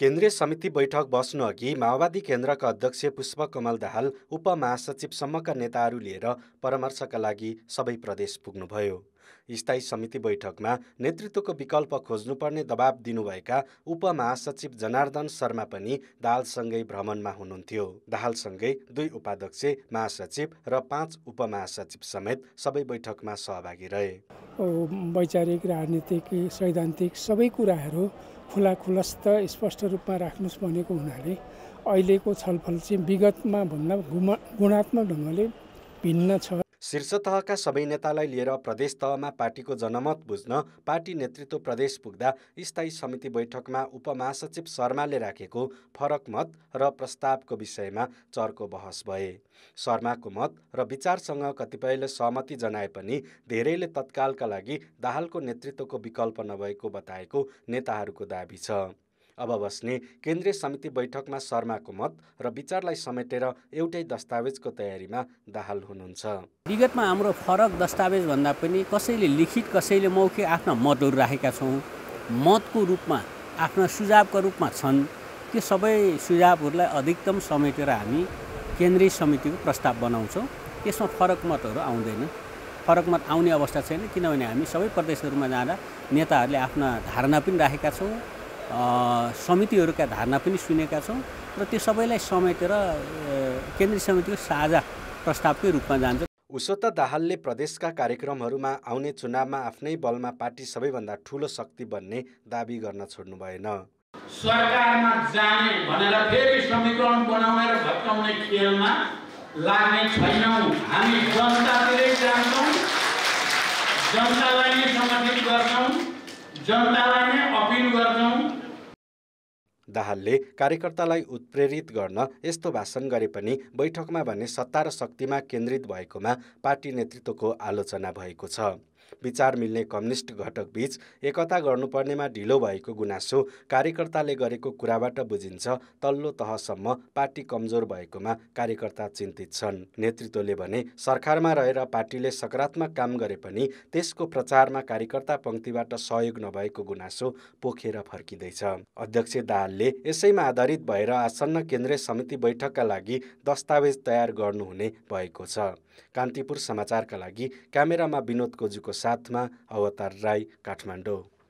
केन्द्रीय समिति बैठक बस्नु अघि माओवादी केन्द्रका अध्यक्ष पुष्पकमल दाहाल उपमहासचिवसम्मका नेताहरू लिएर परामर्शका लागि सबै प्रदेश पुग्नुभयो। स्थायी समिति बैठकमा नेतृत्वको विकल्प खोज्नुपर्ने दबाब दिनुभएका उपमहासचिव जनार्दन शर्मा पनि दाहालसँगै भ्रमणमा हुनुहुन्थ्यो। दाहालसँगै 2 उपाध्यक्ष, महासचिव र 5 उपमहासचिव समेत सबै बैठकमा सहभागी रहे। वैचारिक, राजनीतिक, सैद्धान्तिक सबै कुराहरू खुलाखुलस्त स्पष्ट रूपमा राख्नुस् भनेको हुनाले अहिलेको छलफल चाहिँ विगतमा भन्दा गुणात्मक ढङ्गले भिन्न छ। शीर्ष तहका सबै नेतालाई लिएर प्रदेश तहमा पार्टीको जनमत बुझ्न पार्टी नेतृत्व प्रदेश पुग्दा स्थायी समिति बैठकमा उपमहासचिव शर्माले राखेको फरक मत र प्रस्तावको विषयमा चर्को बहस भए। शर्माको मत र विचारसँग कतिपयले सहमति जनाए पनि धेरैले तत्कालका लागि दाहालको नेतृत्वको विकल्प नभएको बताएको नेताहरूको दाबी छ। अब बस्ने केन्द्रीय समिति बैठकमा शर्माको मत र विचारलाई समेटेर एउटै दस्तावेजको तयारीमा दाहाल हुनुहुन्छ। विगतमा हाम्रो फरक दस्तावेज भन्दा पनि कसैले लिखित कसैले मौखिक आफ्ना मतहरू राखेका छौँ। मतको रूपमा आफ्ना सुझावका रूपमा छन्। त्यो सबै सुझावहरूलाई अधिकतम समेटेर हामी केन्द्रीय समितिको प्रस्ताव बनाउँछौँ। त्यसमा फरक मतहरू आउँदैन। फरक मत आउने अवस्था छैन, किनभने हामी सबै प्रदेशहरूमा जाँदा नेताहरूले आफ्ना धारणा पनि राखेका छौँ, समितिहरूका धारणा पनि सुनेका छौँ र त्यो सबैलाई समेटेर केन्द्रीय समितिको साझा प्रस्तावकै रूपमा जान्छ। उसो त दाहालले प्रदेशका कार्यक्रमहरूमा आउने चुनावमा आफ्नै बलमा पार्टी सबैभन्दा ठूलो शक्ति बन्ने दाबी गर्न छोड्नु भएन। सरकारमा जाने भनेर फेरि समीकरण बनाउने र भत्काउने खेलमा लाग्ने छैनौँ। हामी जनतातिरै जान्छौँ, जनतालाई नै समर्पित गर्छौँ, जनतालाई नै अपिल गर्छौँ। दाहालले कार्यकर्तालाई उत्प्रेरित गर्न यस्तो भाषण गरे पनि बैठकमा भने सत्ता र शक्तिमा केन्द्रित भएकोमा पार्टी नेतृत्वको आलोचना भएको छ। विचार मिल्ने कम्युनिस्ट घटक बीच एकता गर्नुपर्नेमा ढिलो भएको गुनासो कार्यकर्ताले गरेको कुराबाट बुझिन्छ। तल्लो तहसम्म पार्टी कमजोर भएकोमा कार्यकर्ता चिन्तित छन्। नेतृत्वले भने सरकारमा रहेर पार्टीले सकारात्मक काम गरे पनि त्यसको प्रचारमा कार्यकर्ता पंक्तिबाट सहयोग नभएको गुनासो पोखेर फर्किँदैछ। अध्यक्ष दाहालले यसैमा आधारित भएर आसन्न केन्द्रीय समिति बैठकका लागि दस्तावेज तयार गर्नुहुने भएको छ। कान्तिपुर समाचारका लागि क्यामेरामा विनोद कोजुको साथमा अवतार राई, काठमाडौँ।